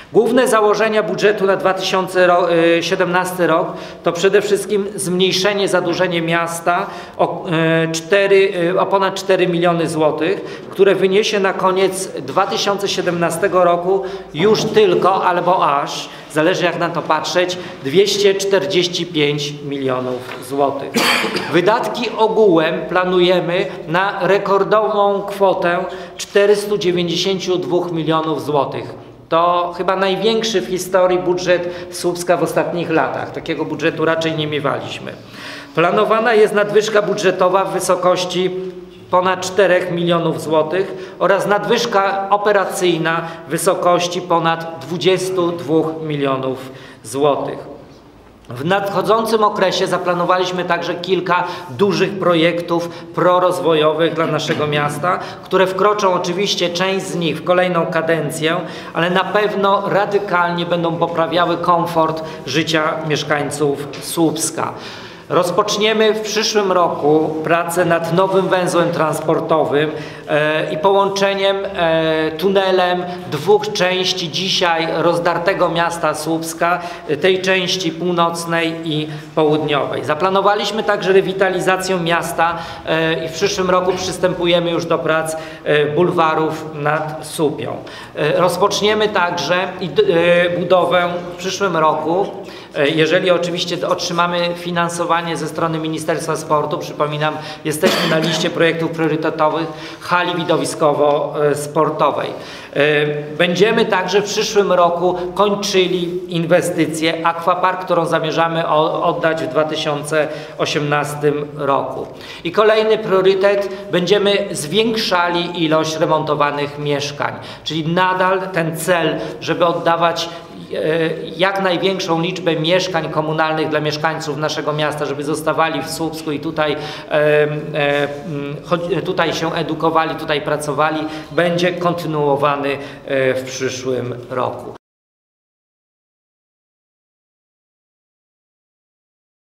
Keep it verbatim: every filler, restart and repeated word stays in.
Główne założenia budżetu na dwa tysiące siedemnasty rok to przede wszystkim zmniejszenie zadłużenia miasta o, cztery, o ponad cztery miliony złotych, które wyniesie na koniec dwa tysiące siedemnastego roku już tylko, albo aż, zależy jak na to patrzeć, dwieście czterdzieści pięć milionów złotych. Wydatki ogółem planujemy na rekordową kwotę czterysta dziewięćdziesiąt dwa milionów złotych. To chyba największy w historii budżet Słupska w ostatnich latach. Takiego budżetu raczej nie miewaliśmy. Planowana jest nadwyżka budżetowa w wysokości ponad czterech milionów złotych oraz nadwyżka operacyjna w wysokości ponad dwudziestu dwóch milionów złotych. W nadchodzącym okresie zaplanowaliśmy także kilka dużych projektów prorozwojowych dla naszego miasta, które wkroczą oczywiście część z nich w kolejną kadencję, ale na pewno radykalnie będą poprawiały komfort życia mieszkańców Słupska. Rozpoczniemy w przyszłym roku pracę nad nowym węzłem transportowym e, i połączeniem e, tunelem dwóch części dzisiaj rozdartego miasta Słupska, tej części północnej i południowej. Zaplanowaliśmy także rewitalizację miasta e, i w przyszłym roku przystępujemy już do prac e, bulwarów nad Słupią. E, rozpoczniemy także i, e, budowę w przyszłym roku, jeżeli oczywiście otrzymamy finansowanie ze strony Ministerstwa Sportu. Przypominam, jesteśmy na liście projektów priorytetowych hali widowiskowo-sportowej. Będziemy także w przyszłym roku kończyli inwestycję Aquapark, którą zamierzamy oddać w dwa tysiące osiemnastym roku. I kolejny priorytet, będziemy zwiększali ilość remontowanych mieszkań, czyli nadal ten cel, żeby oddawać jak największą liczbę mieszkań komunalnych dla mieszkańców naszego miasta, żeby zostawali w Słupsku i tutaj, tutaj się edukowali, tutaj pracowali, będzie kontynuowany w przyszłym roku.